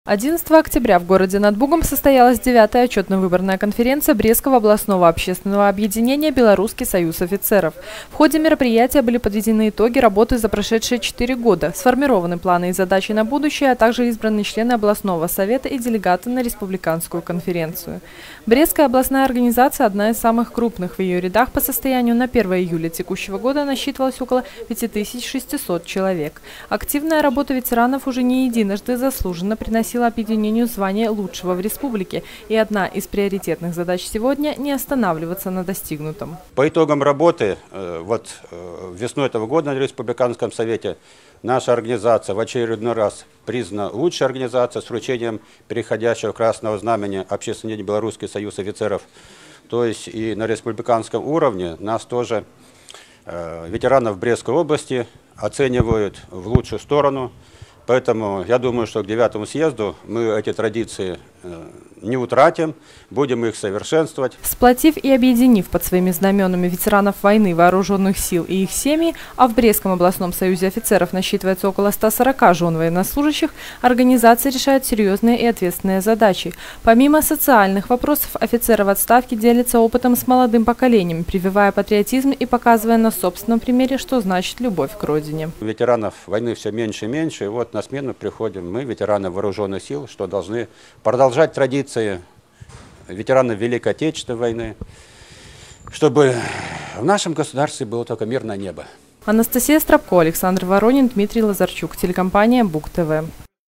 11 октября в городе над Бугом состоялась 9-я отчетно-выборная конференция Брестского областного общественного объединения «Белорусский союз офицеров». В ходе мероприятия были подведены итоги работы за прошедшие 4 года, сформированы планы и задачи на будущее, а также избраны члены областного совета и делегаты на республиканскую конференцию. Брестская областная организация – одна из самых крупных. В ее рядах по состоянию на 1 июля текущего года насчитывалось около 5600 человек. Активная работа ветеранов уже не единожды заслуженно приносила объединению звание лучшего в республике. И одна из приоритетных задач сегодня – не останавливаться на достигнутом. По итогам работы весной этого года на Республиканском совете наша организация в очередной раз признана лучшей организацией с вручением переходящего красного знамени Общественный Белорусский союз офицеров. То есть и на республиканском уровне нас тоже, ветеранов Брестской области, оценивают в лучшую сторону. Поэтому я думаю, что к 9-му съезду мы эти традиции не утратим, будем их совершенствовать. Сплотив и объединив под своими знаменами ветеранов войны, вооруженных сил и их семьи, а в Брестском областном союзе офицеров насчитывается около 140 жен военнослужащих, организация решает серьезные и ответственные задачи. Помимо социальных вопросов, офицеры в отставке делятся опытом с молодым поколением, прививая патриотизм и показывая на собственном примере, что значит любовь к родине. Ветеранов войны все меньше и меньше, и вот на смену приходим мы, ветераны вооруженных сил, что должны продолжать традиции ветеранов Великой Отечественной войны, чтобы в нашем государстве было только мирное небо. Анастасия Стропко, Александр Воронин, Дмитрий Лазарчук, телекомпания Буг ТВ.